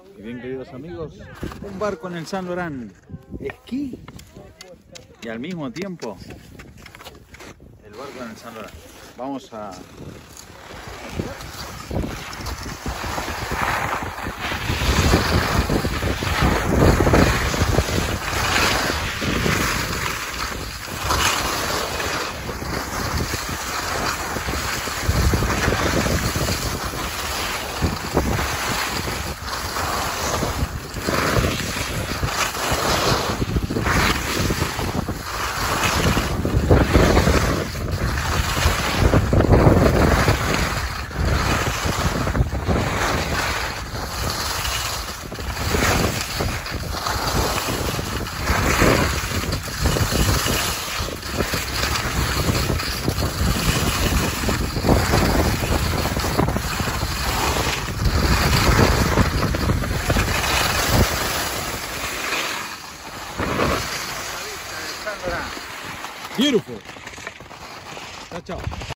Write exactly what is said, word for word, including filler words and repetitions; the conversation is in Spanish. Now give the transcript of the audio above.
Y bien, queridos amigos, un barco en el San Lorán, esquí y al mismo tiempo el barco en el San Lorán. Vamos a... Beautiful. Chao, chao.